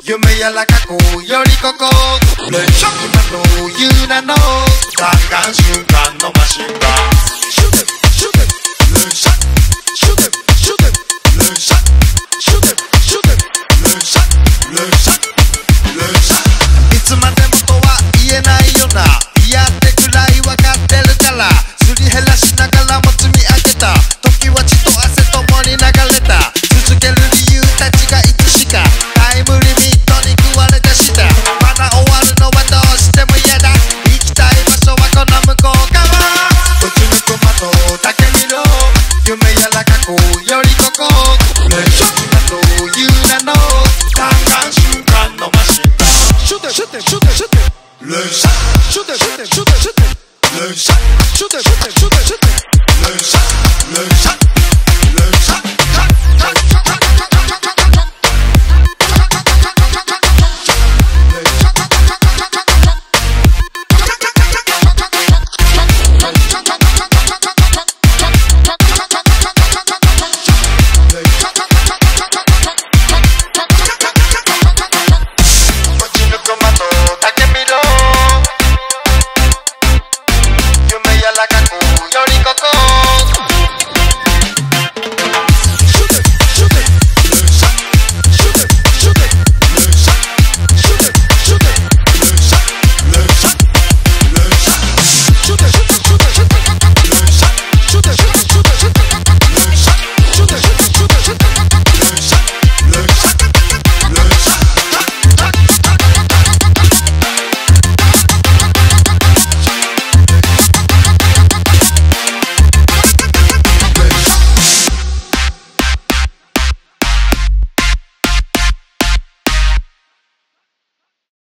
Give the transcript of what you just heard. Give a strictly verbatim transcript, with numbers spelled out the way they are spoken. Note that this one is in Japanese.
夢やら過去よりここ連射今の言うなの弾丸瞬間のマシンガンシュテシュテ連射シュテシュテ連射シュテシュテ連射連射連射いつまでもとは言えないよな嫌ってくらい分かってるからすり減らしながらも積み上げた時は血と汗ともに流れた続ける理由たちがいつしかタイムリミットに食われてしたまだ終わるのはどうしても嫌だ行きたい場所はこの向こう側うつむく窓だけ見ろ夢やら過去よりここ連射など言うなの弾丸瞬間のマシンガンシュテシュテシュテシュテ連射シュテシュテシュテシュテ連射シュテシュテシュテシュテ連射連射